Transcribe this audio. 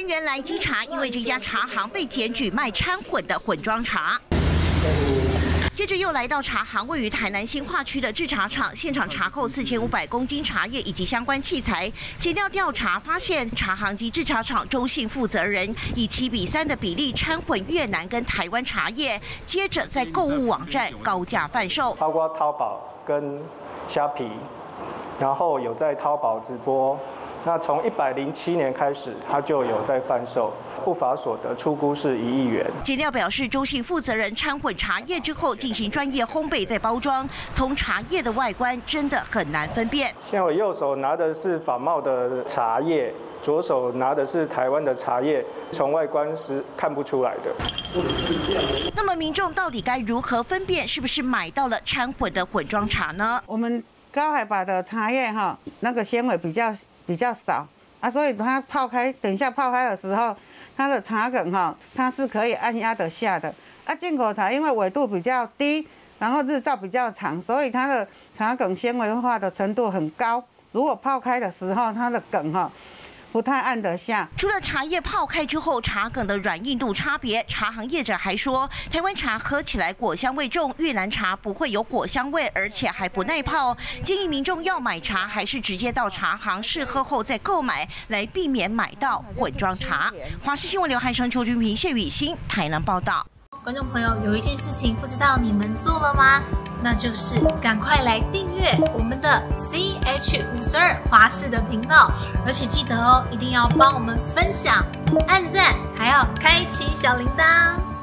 源来基茶意味着一家茶行被检举卖掺混的混装茶。 接着又来到茶行位于台南新化区的制茶厂，现场查扣4500公斤茶叶以及相关器材。检调调查发现，茶行及制茶厂周姓负责人以7:3的比例掺混越南跟台湾茶叶，接着在购物网站高价贩售， 包括淘宝跟虾皮，然后有在淘宝直播。 那从107年开始，他就有在贩售，不法所得初估是1亿元。 检调表示，周姓负责人掺混茶叶之后进行专业烘焙再包装，从茶叶的外观真的很难分辨。 现在我右手拿的是仿冒的茶叶，左手拿的是台湾的茶叶，从外观是看不出来的。 那么民众到底该如何分辨是不是买到了掺混的混装茶呢？ 我们高海拔的茶叶那个纤维比较少啊，所以它泡开，等一下泡开的时候，它的茶梗它是可以按压得下的。啊，进口茶因为纬度比较低，然后日照比较长，所以它的茶梗纤维化的程度很高。如果泡开的时候，它的梗不太按得下。 除了茶叶泡开之后茶梗的软硬度差别，茶行业者还说，台湾茶喝起来果香味重，越南茶不会有果香味，而且还不耐泡。建议民众要买茶，还是直接到茶行试喝后再购买，来避免买到混装茶。华视新闻刘汉生、邱君平、谢雨欣台南报道。 观众朋友，有一件事情不知道你们做了吗？那就是赶快来订阅我们的 CH52华视的频道，而且记得哦，一定要帮我们分享、按赞，还要开启小铃铛。